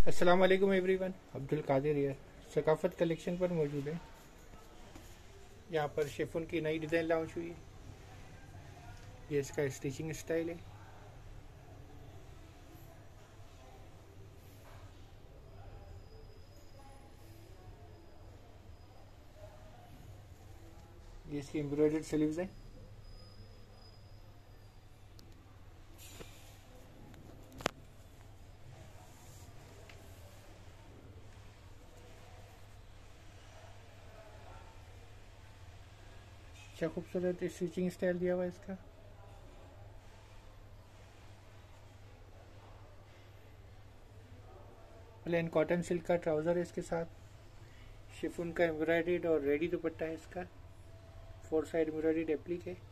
अस्सलाम वालेकुम everyone, Abdul Qadir here. Saqafat collection पर मौजूद है। यहाँ पर शिफॉन की नई डिज़ाइन लॉन्च हुई है। ये इसका स्टिचिंग स्टाइल है। ये इसकी एम्ब्रॉयडर्ड स्लीव्स हैं। अच्छा खूबसूरत स्टिचिंग स्टाइल दिया हुआ है इसका। प्लेन कॉटन सिल्क का ट्राउज़र है इसके साथ। शिफॉन का एम्ब्रॉयडर्ड और रेडी दुपट्टा है इसका। 4 साइड एम्ब्रॉयडर्ड एप्लिक है।